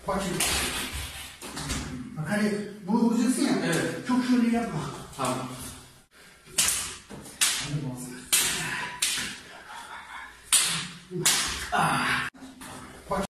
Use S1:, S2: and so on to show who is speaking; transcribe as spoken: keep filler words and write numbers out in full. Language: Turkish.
S1: Bak şimdi. Bak hani bunu vuracaksın ya.
S2: Evet.
S1: Çok şöyle yapma.
S2: Tamam.
S1: Ah.